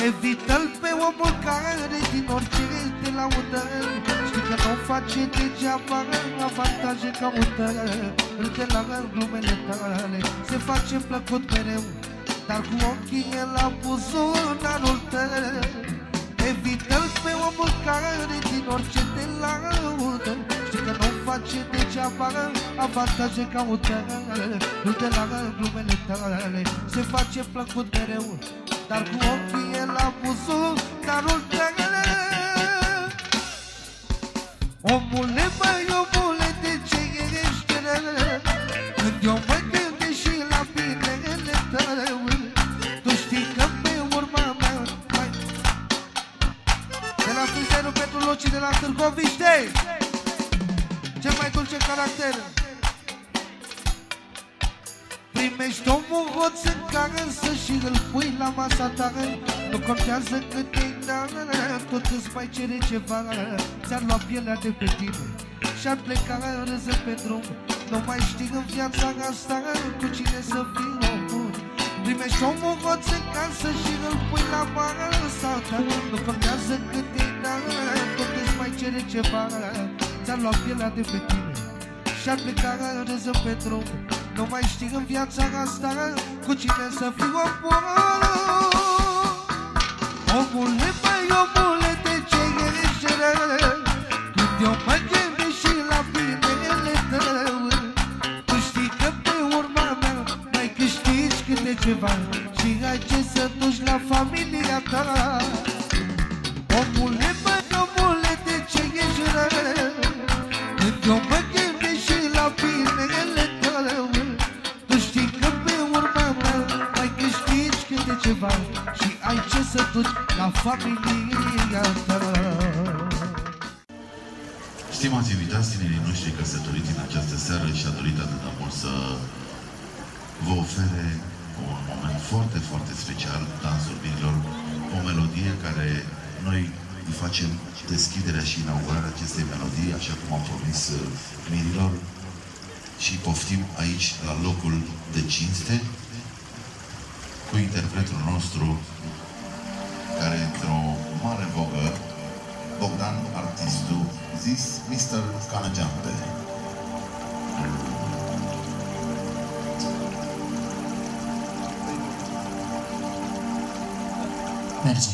Evită-l pe omul care din orice te laudă. Știi că nu face degeaba avantaje caută. Râde la glumele tale, se face plăcut mereu, dar cu ochii el la buzunarul tău. Evită-l pe omul care din orice te laudă. Știi că nu face degeaba avantaje caută. Râde la glumele tale, se face plăcut mereu, dar cu ochii el la buzunarul tău. Omule, măi, omule, de ce ești rău? Când eu mă gândesc și la binele tău, tu știi că pe urma mea mai... De la Friserul pentru Locii de la Târgoviște, cel mai dulce caracter. Primești omul hoț în care să și îl pui la masa ta. Nu contează cât te-i dat, tot îți mai cere ceva. Ți-ar lua pielea de pe tine și-ar pleca râzând pe drum. Nu mai știi în viața asta cu cine să fii omul. Primești omul hoț în casă și îl pui la masa ta. Nu contează cât te-i dat, tot îți mai cere ceva. Ți-ar lua pielea de pe tine și-ar pleca râzând pe drum. Nu mai știi în viața asta cu cine să fii omul. Omule, măi, omule, de ce ești rău? Când eu mă gândesc și la binele tău, tu știi că pe urma mea mai câștigi câte ceva și ai ce să duci la familia ta. Omule, măi, omule, de ce ești rău? Când eu mă gândesc și la binele tău, ceva și ai ce să duci la familia ta. Stimați invitați, tinerii noștri căsătoriți în această seară și-a dorit atât de mult să vă ofere un moment foarte, foarte special, Dansul Mirilor, o melodie care noi îi facem deschiderea și inaugurarea acestei melodii, așa cum am promis mirilor, și poftim aici la locul de cinste cu interpretul nostru, care e într-o mare vogă, Bogdan, artistul zis Mr. Canageampe. Merge.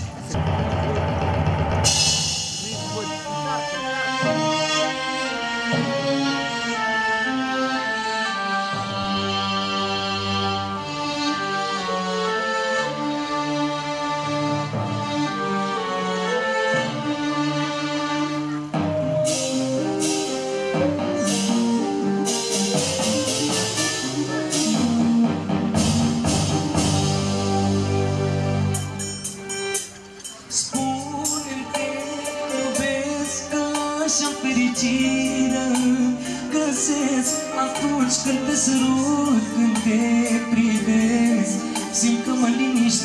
Atunci când te sărut, când te privesc, simt că mă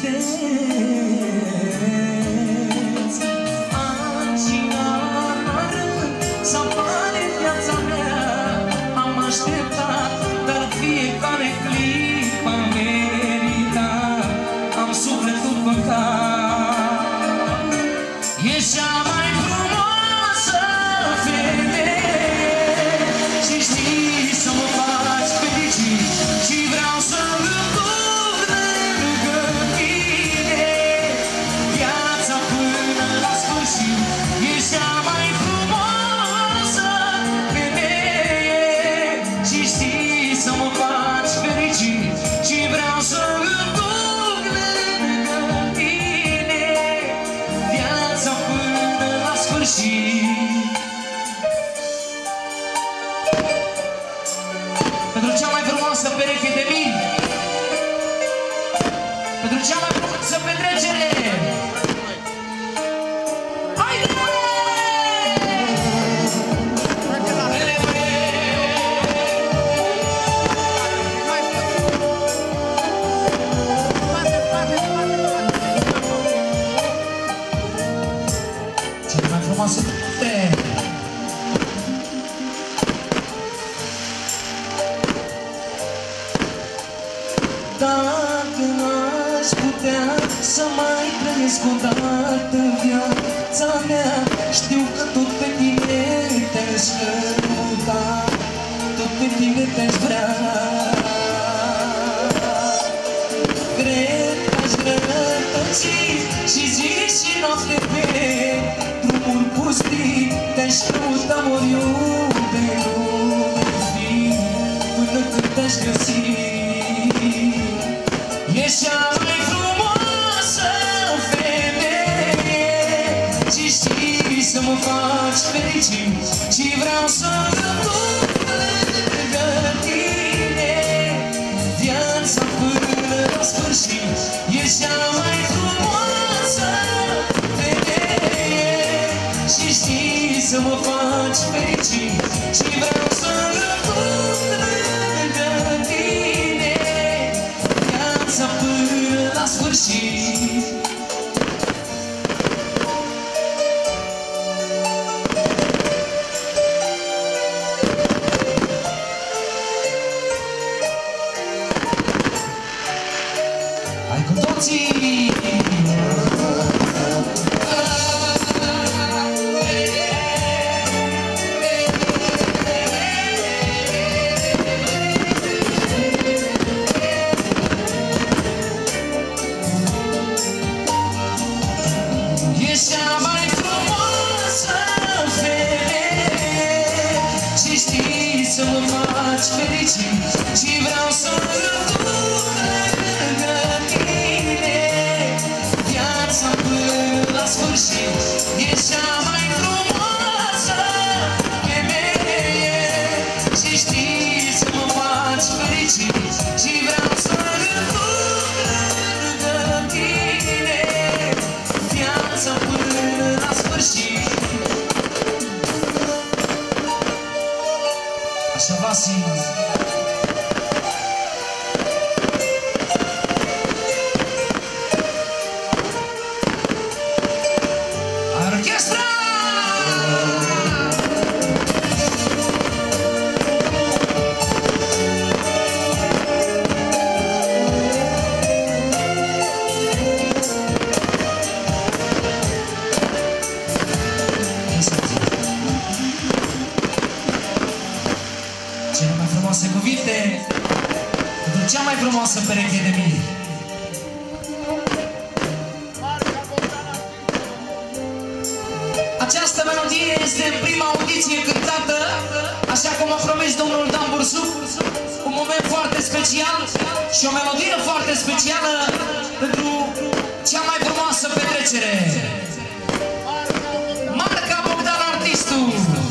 liniștesc. Ani și ani la rând să apare viața mea, am așteptat, dar fiecare clip am meritat. Am sufletul păcat, ești cea mai frumoasă femeie și știi să mă faci fericit și vreau să îmi duc lângă tine viața până la sfârșit. Ești cea mai frumoasă femeie și știi să mă faci fericit și vreau să îmi duc lângă tine viața până la sfârșit. Pentru cea mai frumoasă pereche de mii, pentru cea mai frumoasă petrecere. Haide! Cea mai frumoasă petrecere. Dacă n-aș putea să mai trăiesc trăiesc odată viața mea. Știu că tot pe tine te-aș căuta, tot pe tine te-aș vrea. Cred că aș rătăci și zi și noapte pe drumuri pustii. Te-aș căuta oriunde lume fi, până când te-aș găsi. Ești cea mai frumoasă femeie și știi să mă faci fericit și vreau să rămân lângă tine viața până la sfârșit. Ești cea mai frumoasă femeie și știi să mă faci fericit și vreau să rămân lângă tine viața până la sfârșit. Hai cu toții! Ești cea mai frumoasă femeie și știi să mă faci fericit și vreau să rămân lângă tine viața până la sfârșit. Ești cea mai frumoasă femeie și știi să mă faci fericit și vreau să rămân lângă tine viața până la sfârșit. Așa va fi. Orchestra! Cele mai frumoase cuvinte pentru cea mai frumoasă pereche de mii. Această melodie este în prima audiție cântată, așa cum a promis domnul Dan Bursuc, un moment foarte special și o melodie foarte specială pentru cea mai frumoasă petrecere. Marca Bogdan Artistu.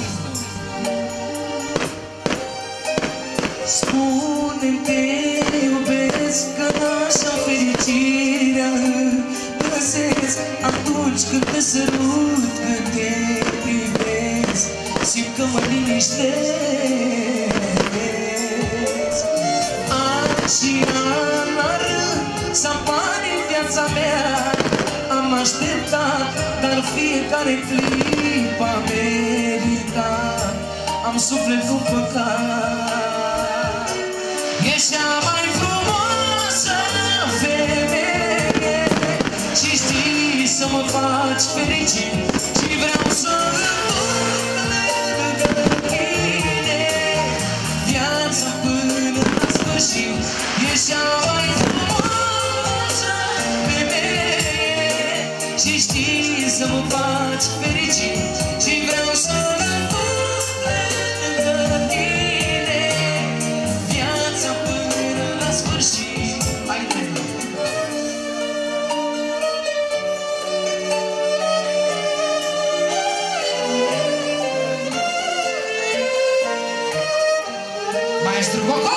Spune-mi te iubesc, că așa fericirea găsesc atunci când te sărut, când te privesc, simt că mă liniștesc. An și an la rând s-apare în viața mea, am așteptat, dar fiecare clipă a meritat, am sufletul păcat. Ești cea mai frumoasă femeie și știi să mă faci fericit și vreau să rămân lângă tine viața până la sfârșit. Ești cea mai frumoasă femeie și știi să mă faci fericit și vreau să rămân lângă tine viața până la sfârșit. Haide! Maestru Cocoș!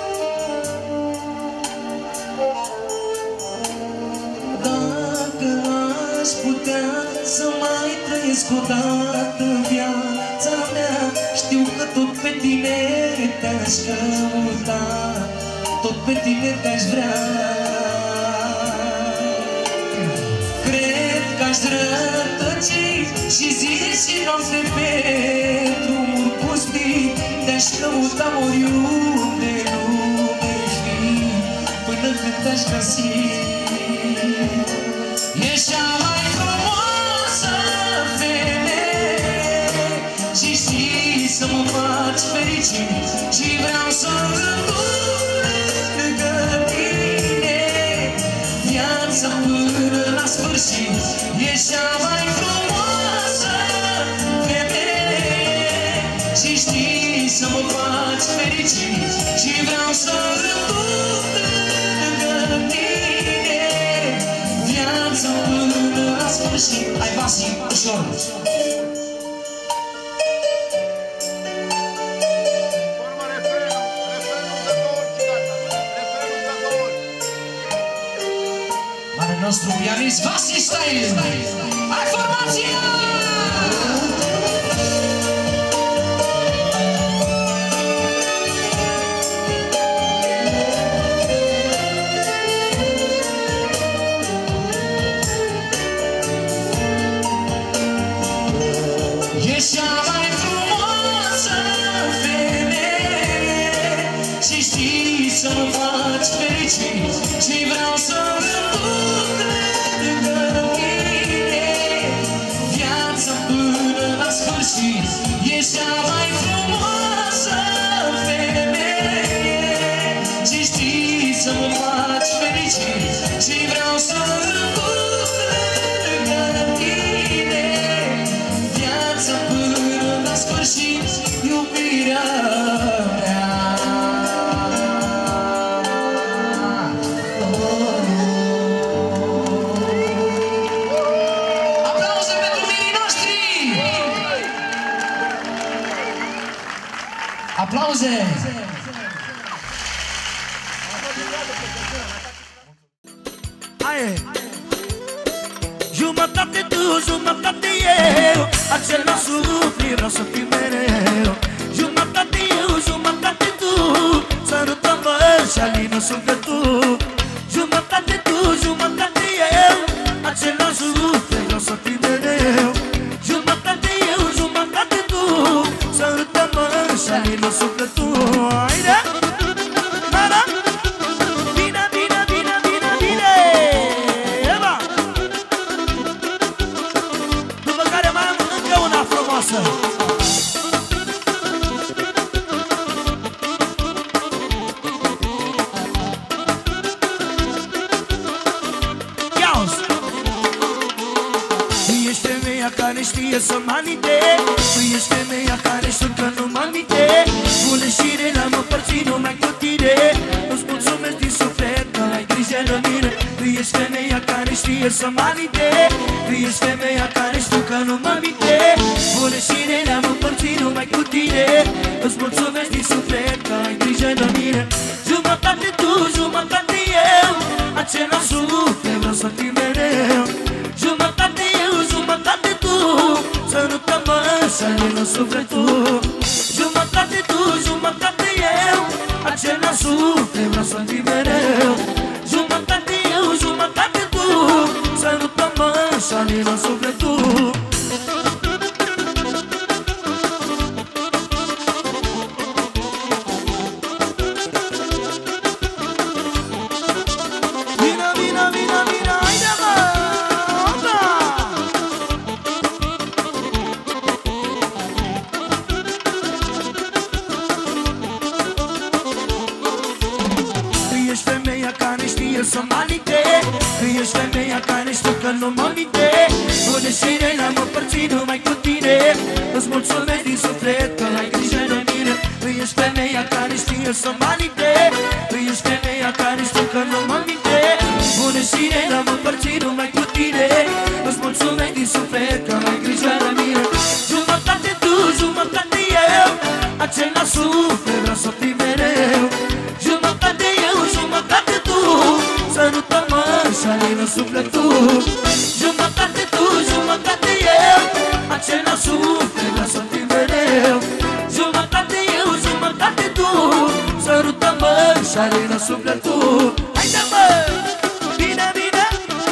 Dacă aș putea să mai trăiesc o dată viața mea. Știu că tot pe tine te-aș căuta, tot pe tine te-aș vrea. Cred că aș rătăci și zi și noapte pe drumuri pustii, te-aș căuta oriunde lume-i fi, până când te-aș găsi. Ești cea mai frumoasă femeie și știi să mă faci fericit și vreau să rămân lângă tine viața până la sfârșit. Ești cea mai frumoasă femeie și știi să mă faci fericit și vreau să rămân lângă tine viața până la sfârșit. Hai, Vasi, ușor! Marele nostru pianist Vasi Style! Hai, formația! Ești cea mai frumoasă femeie și știi să mă faci fericit și vreau să rămân lângă tine viața până la sfârșit. Ești cea mai frumoasă femeie și știi să mă faci fericit și vreau să rămân lângă tine viața până la sfârșit, iubirea mea. Aplauze pentru mirii noștri! Aplauze! Jumătate tu, jumătate eu, același suflet vreau să fii mereu. Jumătate eu, jumătate tu, sărutăm-mă și alină sufletul. Jumătate tu, jumătate eu, același suflet vreau să fii mereu. Jumătate eu, jumătate tu, sărutăm-mă și alină sufletul. Haide! Da-da! Bine, bine, bine, bine, bine! Eva! După care mai am încă una frumoasă. Ia-uzi! Tu ești femeia care știe să mă aminte, tu ești femeia care știu că nu mă aminte. Buleșire n-am împărțit numai cu tine, îți mulțumesc din suflet că ai grijă de mine. Tu ești femeia care știe să mă aminte, tu ești femeia care știu că nu mă aminte. Buleșire n-am împărțit numai cu tine, îți mulțumesc din suflet că ai grijă de mine. Jumătate tu, jumătate eu, același suflet vreau să fii mereu. Jumătate eu, jumătate tu, sărutăm-mă și alină sufletul. Jumătate tu, jumătate eu, același suflet vreau să fii mereu. Jumătate eu, jumătate tu, sărutăm-mă și alină sufletul. Vino, vino, vino, vino, haide mă! Să mă aminte, tu ești femeia care știu că nu mă aminte. Buleșire n-am împărțit numai cu tine, îți mulțumesc din suflet că ai grijă de mine. Tu ești femeia care știe să mă aminte, tu ești femeia care știu că nu mă aminte. Buleșire n-am împărțit numai cu tine, îți mulțumesc din suflet că ai grijă de mine. Jumătate tu, jumătate eu, același suflet vreau să fii mereu. Jumătate eu, jumătate tu, sărutăm-mă și alină sufletul. Jumătate sare la sufletul. Haide mă! Bine, bine!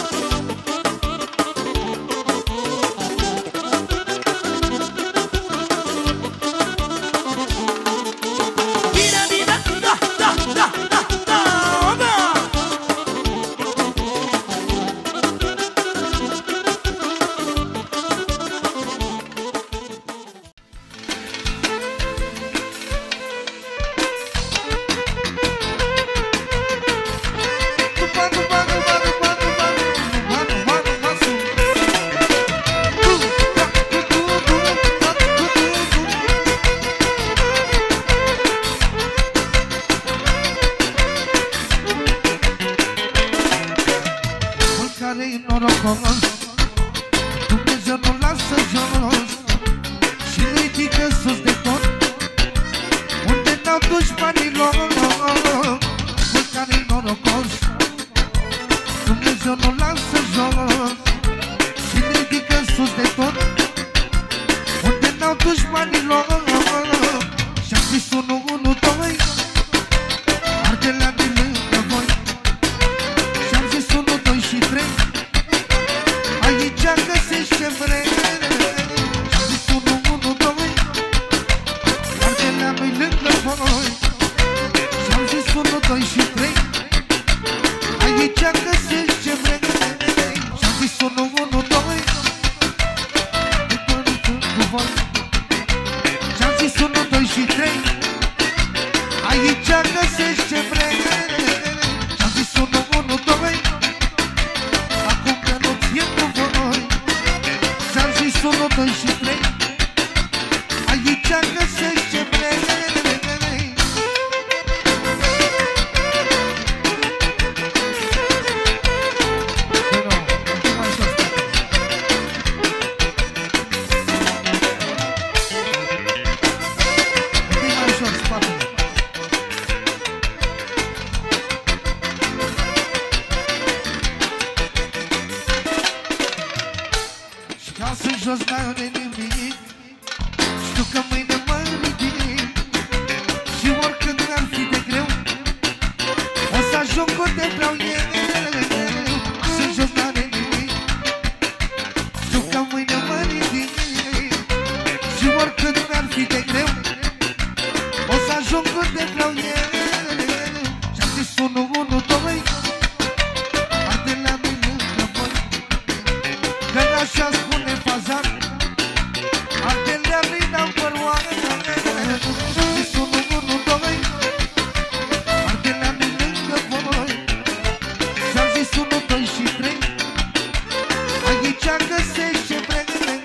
Bine, bine! Da, da, da, da, da, da! Care-i norocos, Dumnezeu nu lasă jos și ridică sus de tot, unde n-au dușmanilor. Care-i norocos, Dumnezeu nu lasă jos și ridică sus de tot, unde n-au dușmanilor. Și-am zis 1, 1, 2, ardelea din lângă voi. Și-am zis 1, 2 și 3, aici găsești ce vrei. Și-am zis 1, 1, 2, ardelea nu-i lângă voi. Și-am zis 1, 2 și 3, aici găsești ce vrei. Și-am zis 1, 1, 2, cu voi. Și-am zis 1, 2 și 3, aici găsești ce vrei. Și-am zis 1, 1, 2, acum că nu-ți e cu voi. Și-am zis 1, 2 și 3, aici găsești ce vrei. Jos n-ai de nimic, știu că mâine mă ridic și oricând ar fi de greu, o să ajung unde vreau eu. Sunt jos n-ai de nimic, știu că mâine mă ridic și oricând ar fi de greu, o să ajung unde vreau eu. Și-am zis 1, 1, 2, ardelea mi lângă voi, că așa spune Fazan, ardelea mi number 1. Și-am zis 1, 1, 2, ardelea mi lângă voi. Și-am zis 1, 2 și 3, aici găsești ce vrei.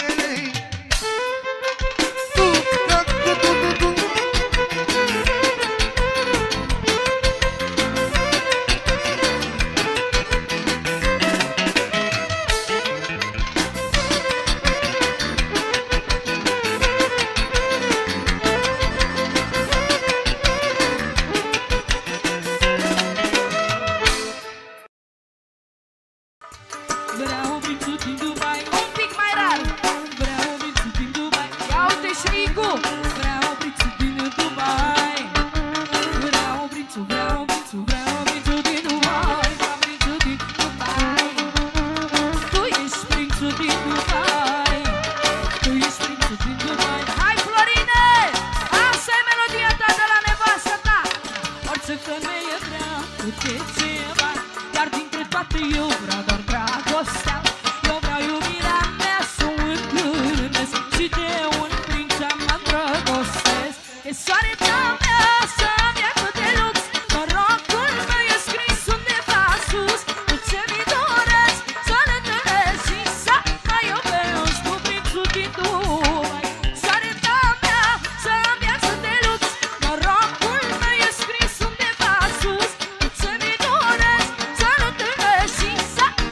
Vreau prințul din Dubai, un pic mai rar. Vreau prințul din Dubai, ia uite și Nicu. Vreau prințul din Dubai, vreau prințul, vreau prințul, vreau prințul din Dubai. Vreau prințul din Dubai, tu ești prințul din Dubai, tu ești prințul din Dubai. Hai Florine, asta e melodia ta de la nevastă ta. Orice femeie vrea câte ceva, dar dintre toate eu vreau doar dragostea. Eu vreau iubirea mea să o întâlnesc și de un prinț mă îndrăgostesc. E soareta mea să-mi ia cât de lux, norocul meu e scris undeva sus. Cu ce mi doresc să-l întâlnesc și să mă iubesc cu prințul din Dubai. Soareta mea să-mi ia cât de lux, norocul meu e scris undeva sus. Cu ce mi doresc să-l întâlnesc și să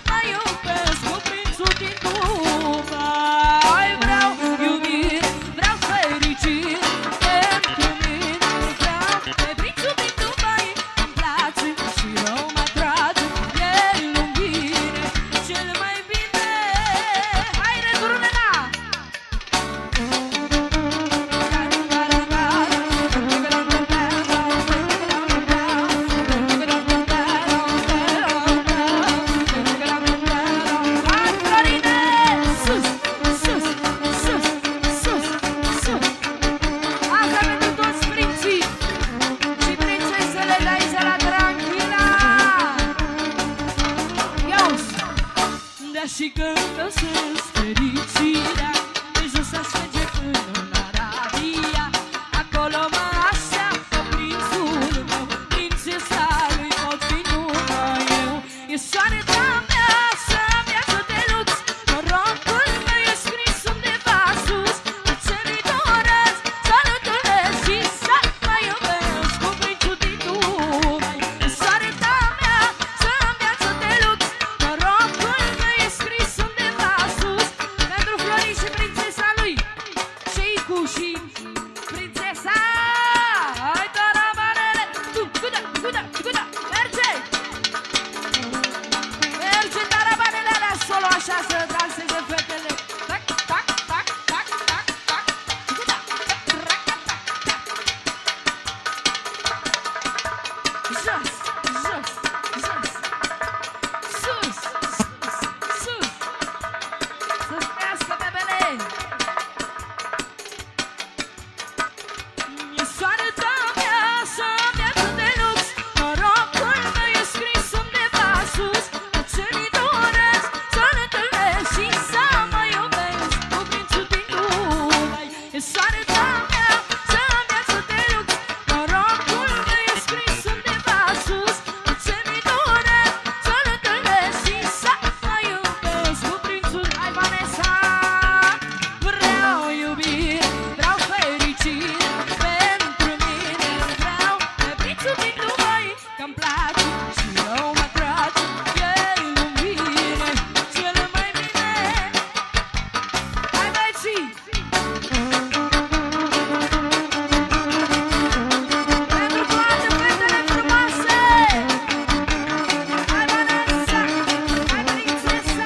vrea și cântă să-ți fericirea. De jos aș merge până în Arabia. Acolo mă așteaptă prințul meu. Prințesa lui pot fi numai eu. E soarta mea să-mi ajute lux. Norocul meu e scris undeva sus. Ce-mi doresc să-l întâlnesc și să mă iubesc cu prințul din Dubai. E soarta mea să-mi ajute lux. Norocul meu e scris undeva sus. Pentru Florin și prințesa lui. Șeicu și prințesa. Hai tarabanele. Guda. Merge. Merge tarabanele alea solo așa să danseze fetele. Tac, tac, tac, tac, tac, tac. Guda. Jos. Sus. Să-ți crească bebele. E soarta mea să-mi ajute lux. Norocul meu e scris undeva sus. Ce-mi doresc să-l întâlnesc și să mă iubesc cu prințul din Dubai. E soarta mea să-mi ajute lux. Norocul meu e scris undeva sus. Ce-mi doresc să-l întâlnesc și să mă iubesc cu prințul. Hai Vanessa! Vreau iubire, vreau fericire. Pentru mine vreau pe prințul din Dubai. Că-mi place și eu mă trage. E iubire, cel mai bine. Hai băieții! Pentru toate fetele frumoase! Hai Vanessa! Hai prințesa!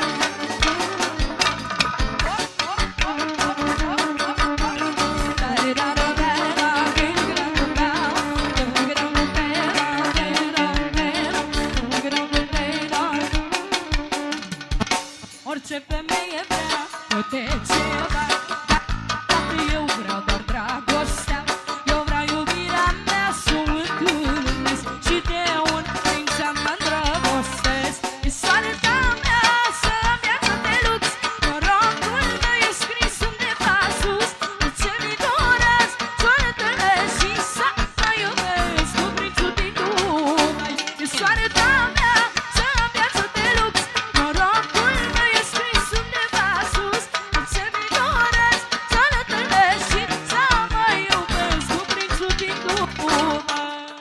Orice femeie vrea câte ceva. Dacă eu vreau doar dragostea. Eu vreau iubirea mea să o întâlnesc. Și de un prinț mă îndrăgostesc. E soarta mea să-mi ajute lux. Norocul meu e scris undeva sus. Ce-mi doresc să-l întâlnesc și să mă iubesc cu prințul din Dubai. E soarta mea să-mi ajute lux. Norocul meu e scris undeva sus. Ce-mi doresc să-l întâlnesc și să mă iubesc cu prințul din Dubai.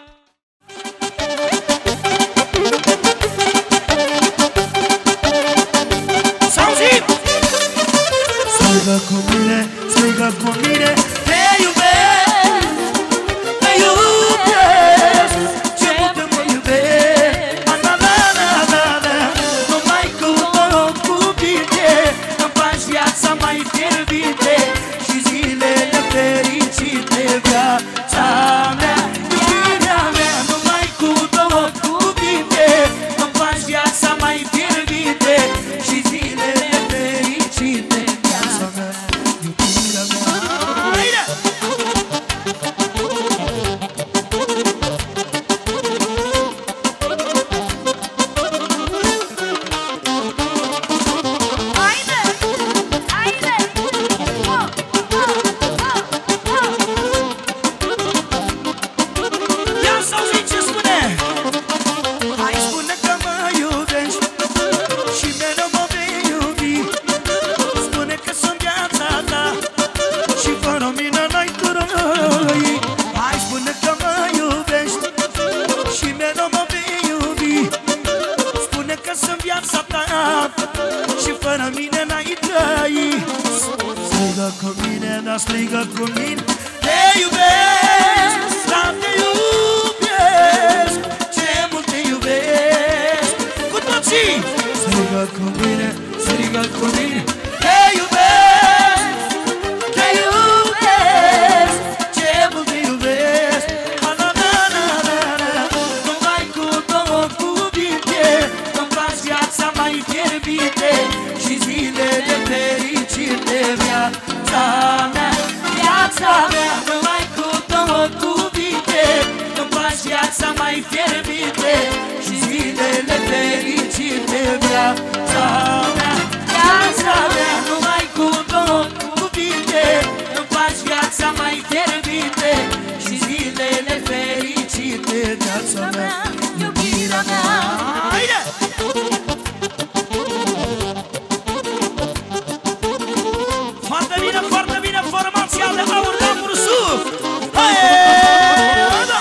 S-auzit! Strigă cu mine, te iubesc, te iubesc. Ce mult mă iubesc, na. Numai cu două cuvinte îmi faci viața mai fierbinte și zilele fericite. Viața mea, iubirea mea, numai cu două cuvinte îmi faci viața mai fierbinte și zilele fericite. Viața mea, iubirea mea. Haide! Ia să auziți ce spune. Hai spune că mă iubești și mereu mă vei iubi. Spune că sunt viața ta și fără mine n-ai trăi. Hai spune că mă iubești și mereu mă vei iubi. Spune că sunt viața ta și fără mine n-ai trăi. Strigă cu mine, dar strigă cu mine. Te iubesc, da, te iubesc. Ce mult te iubesc. Cu toții! Strigă cu mine, te iubesc, te iubesc. Ce mult te iubesc. Na. Numai cu două cuvinte îmi faci viața mai fierbinte și zilele fericite. Viața mea, numai cu două cuvinte îmi faci viața mai fierbinte și zilele fericite. Viața mea. Ioana. Haide! Foarte bine, formația de aur de Mursu! Haide!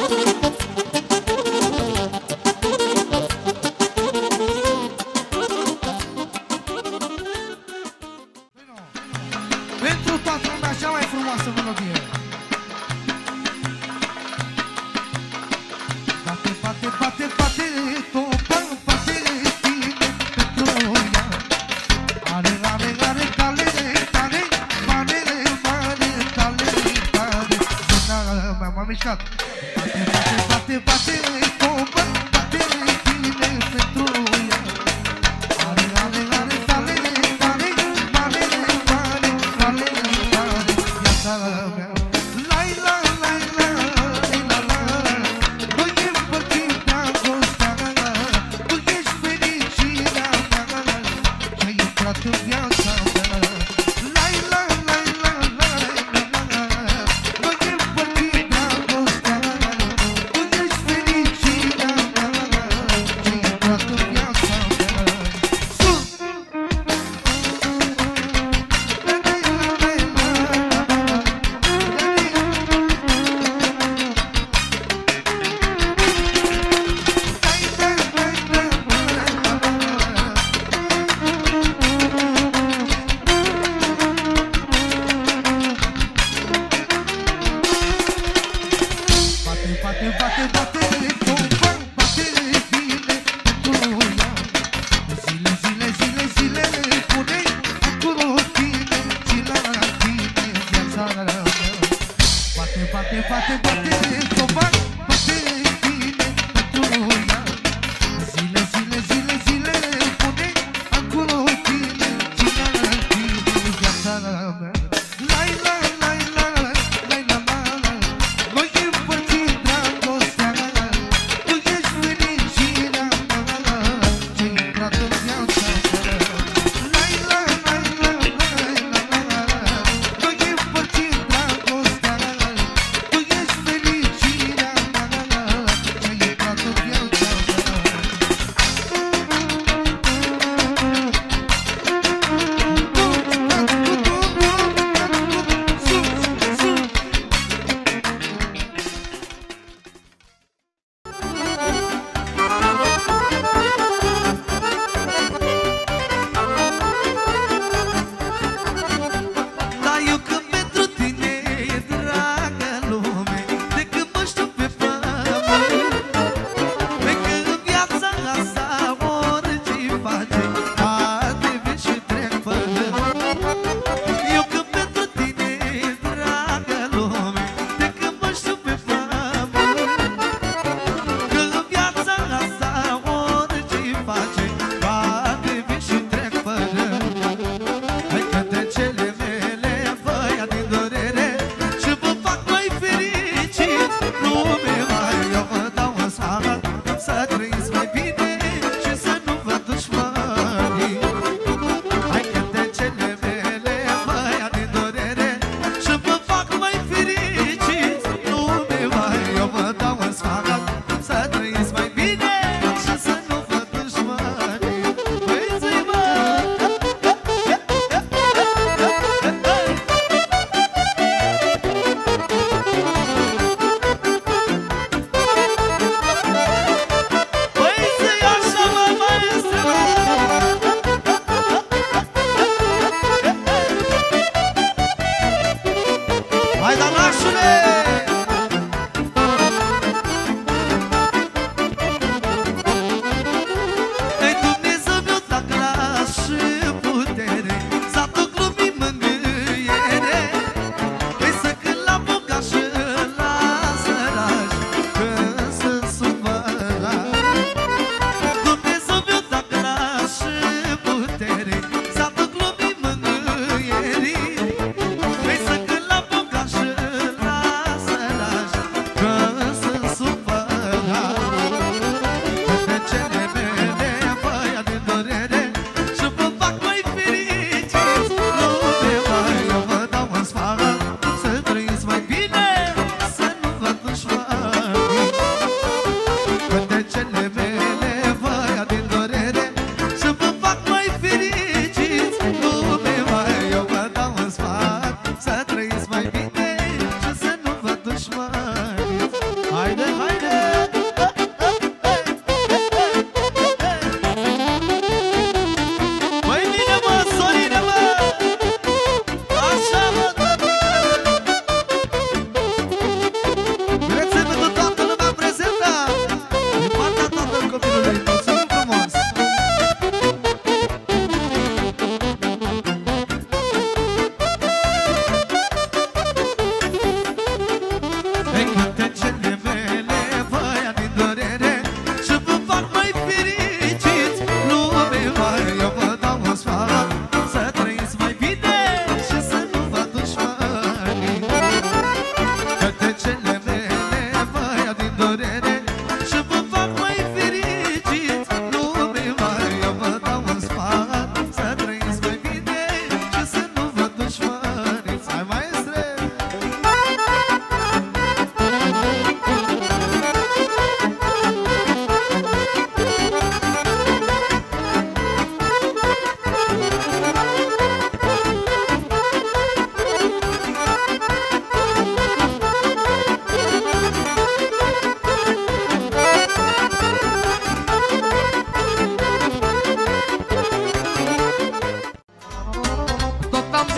Pentru toată lumea cea mai frumoasă melodie. Bate, bate, bate, bate, topa, bate, tine pentru ea. Are, are, are, tale, tale, mare, mare, tale, tale. M-am mișcat. Bate, bate, bate, bate, topa, bate, tine pentru ea. Are, are, are, tale, tale, mare, mare, tale, tale. Viața mea. Lai, la, lai, la, la, la, la. Tu ești pățită dragostea, tu ești fericirea mea, ce-ai intrat în viața mea. Lai, la, lai, la, la, la, la. Tu ești pățită dragostea, tu ești fericirea mea, ce-ai intrat în viața mea. Sus!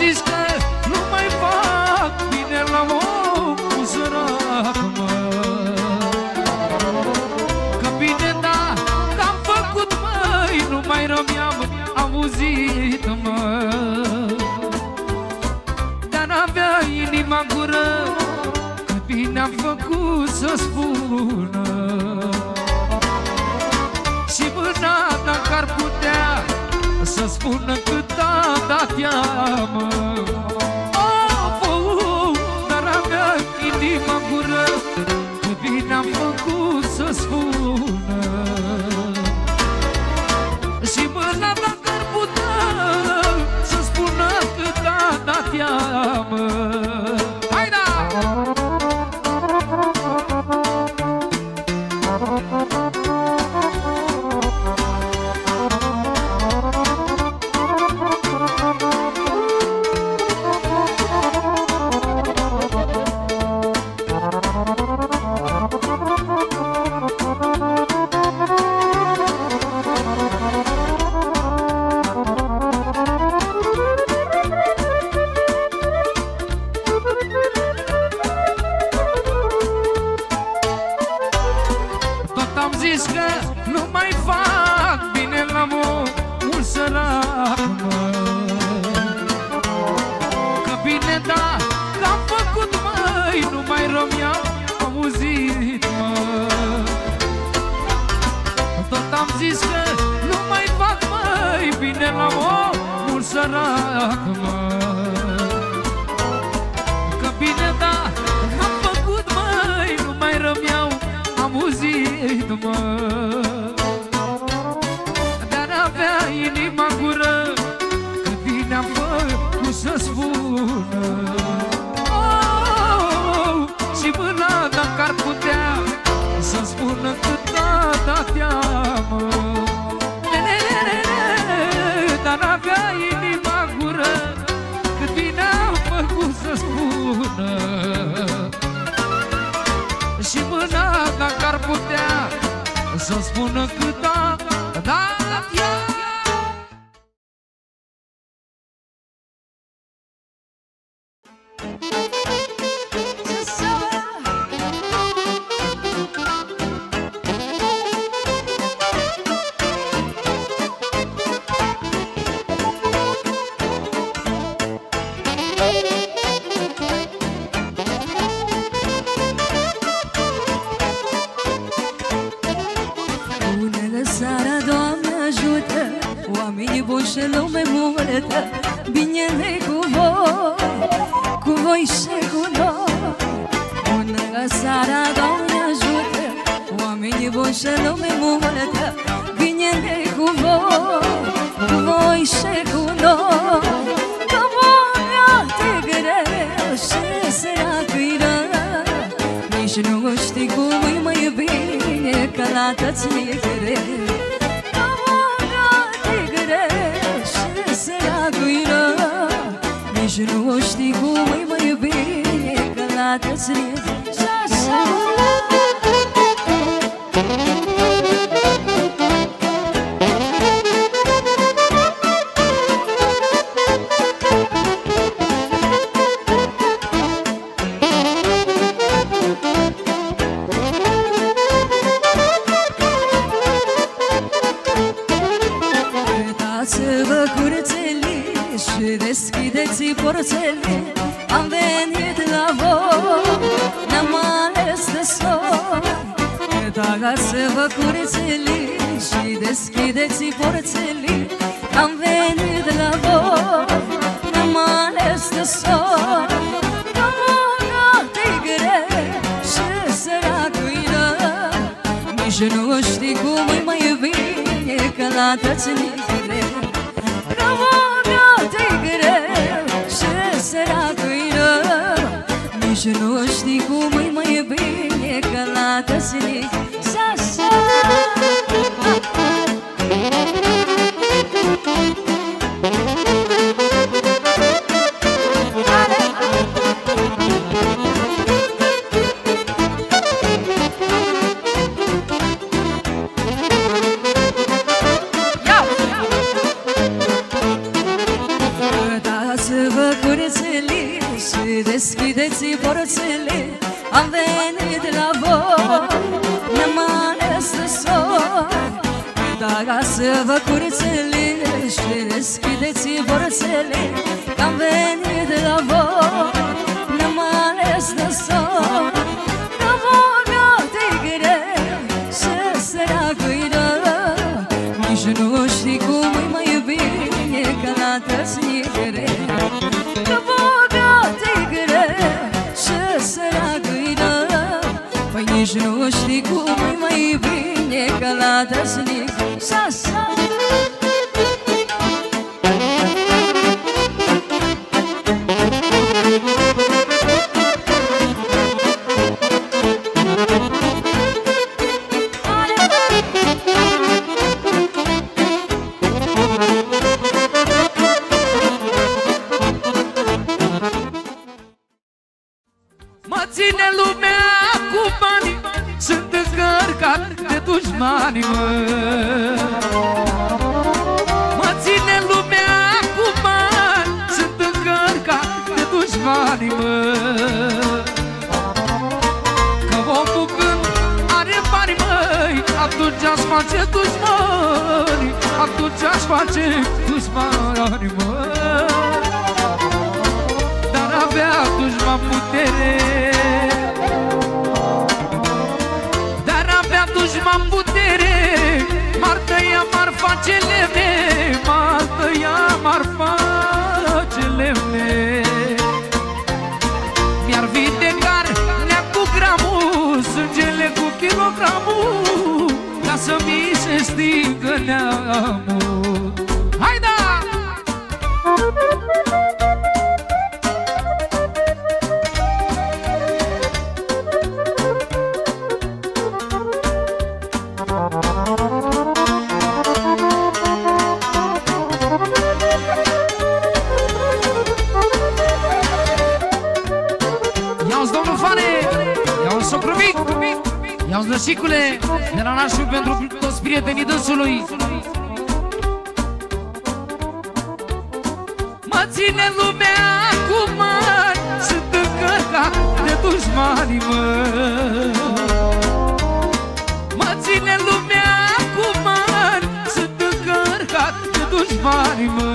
zis că nu mai fac bine la omul sărac, mă. Că bine da, că-am făcut, măi, nu mai rău mi-am auzit, mă. Dar n-avea inima în gură, că bine am făcut să spună. Și mâna dacă ar putea să spună cât a dat ea, mă. Dar avea inima în gură, că bine am făcut să spună. Și mâna dacă ar putea să spună cât a dat ea, mă. Hai da! Să spună cât a dat ea. Și lume multă, bine cu voi și cu noi. Bună seara, Doamne ajută, oamenii buni și lume multă, bine cu voi și cu noi. Că bună te greu și săracă-i rău, nici nu știi cum e mai bine, că la toți e greu. Nici nu știi cum e mai bine, că la toți râzi și așa. Uitați-vă curțelii și deschideți porțele, am venit la voi, n-am ales de soi. Uitați-vă curțelii și deschideți porțele, am venit la voi, n-am ales de soi. Că bună te-i greu și săracul-i rău, nici nu știi cum e mai bine, că la toți ne greu. Că bună te-i greu și săracul-i rău, nici nu știi cum e mai bine, că la toți ne și așa. Dați-vă Scoală-vă curțele și deschideți borțele, că-am venit la voi, n-am ales de sol. Că bogat-i greu și săracă-i rău, nici nu știi cum-i mai bine ca la tăsnicere. Că bogat-i greu și săracă-i rău, păi nici nu știi cum-i mai bine ca la tăsnicere. Sa-sa! Mă ține lumea cu banii, sunt încărcat de dușmani, mă. Mă ține lumea cu bani, sunt încărcat de dușmani, mă. Că omul când are bani, măi, atunci aș face dușmani, atunci aș face dușmani, mă. Dar avea dușman putere, dușman putere, m-ar tăia, m-ar face lemne, m-ar tăia, m-ar face lemne. Mi-ar vindecar nea cu gramul, sângele cu kilogramul, ca să mi se stingă neamul. Haida! Ia-uzi lășicule, de la nașul pentru toți prietenii dânsului. Mă ține lumea cu mani, sunt încărcat de dușmani, mă. Mă ține lumea cu mani, sunt încărcat de dușmani, mă.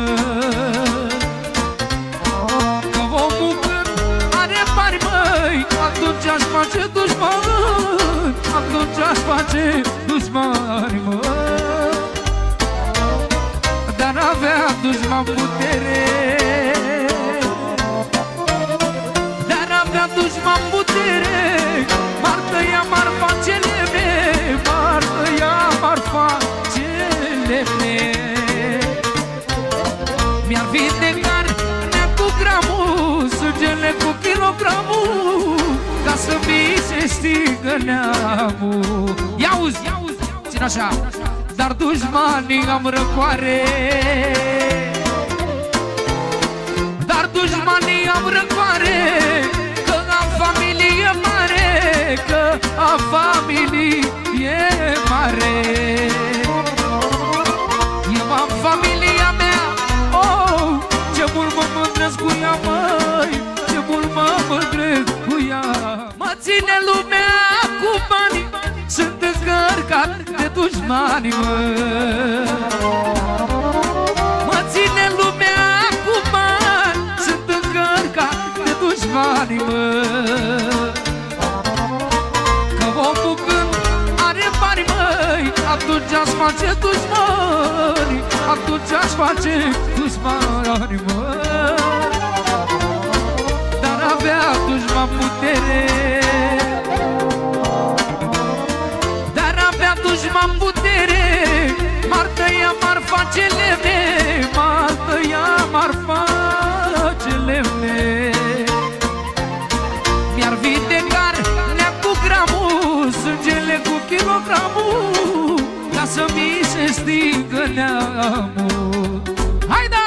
Că omul când are bani, măi, atunci aș face dușmani, atunci aș face dușmani, mă. Dar avea dușman putere, dar avea dușman putere, m-ar tăia, m-ar face lemne, m-ar tăia, m-ar face lemne. Mi-ar vindecar nea cu gramul, sângele cu kilogramul, ca să mi se stingă neamul. Ia-uzi, țin așa. Dar dușmanii am răcoare, dar dușmanii am răcoare, că am familie mare, că am familie mare. Eu am familia mea, oh, ce mult mă mândresc cu ea, măi, ce mult mă mândresc cu ea. Mă ține lumea cu banii, sunt încărcat de dușmani, mă. Mă ține lumea cu bani, sunt încărcat de dușmani, mă. Că omul când are bani, măi, atunci aș face dușmani, atunci aș face dușmani, mă. Dar avea dușman putere, dușman putere, m-ar tăia, m-ar face lemne, m-ar tăia, m-ar face lemne. Mi-ar vindecar nea cu gramul, sângele cu kilogramul, ca să mi se stingă neamul. Haida!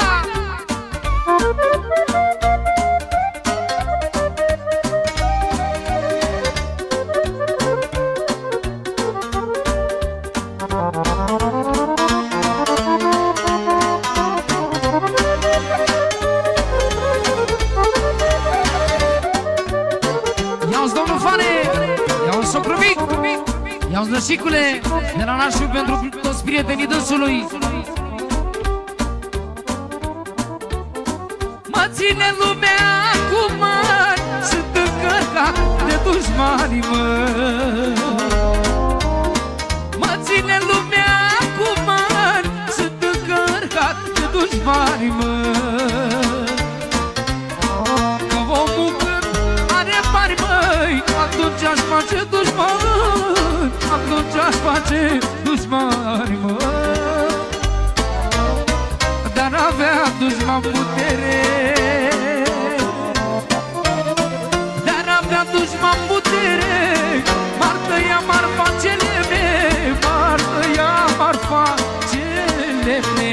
Ia-uzi lășicule, de la nașul pentru toți Toți prietenii dânsului. Mă ține lumea cu mani, sunt încărcat de dușmanii, mă. Mă ține lumea cu mani, sunt încărcat de dușmanii, mă. Că omul când are bani, măi, atunci aș face dușmani, atunci aș face dușmani, mă. Dar avea dușman putere, dar avea dușman putere, m-ar tăia, m-ar face lemne, m-ar tăia, m-ar face lemne.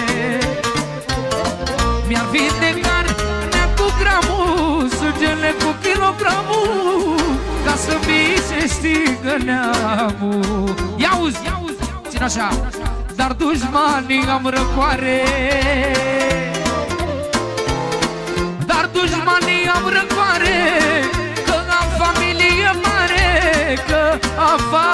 Mi-ar vindeca carnea cu gramul, sângele cu kilogramul, ca să mi se stingă neamul. Ia-uzi, țin așa. Dar dușmanii am răcoare, dar dușmanii am răcoare, că am familie mare, că am